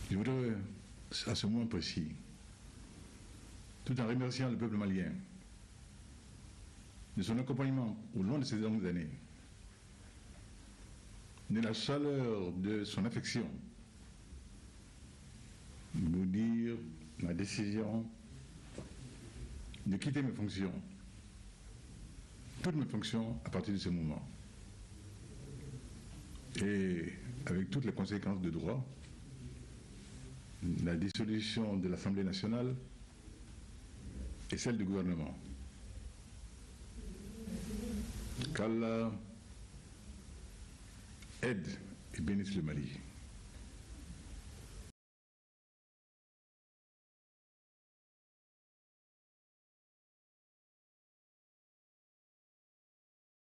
Je voudrais, à ce moment précis, tout en remerciant le peuple malien de son accompagnement au long de ces longues années, de la chaleur de son affection, vous dire ma décision de quitter mes fonctions, toutes mes fonctions à partir de ce moment. Et avec toutes les conséquences de droit, la dissolution de l'Assemblée nationale et celle du gouvernement. Qu'Allah aide et bénisse le Mali.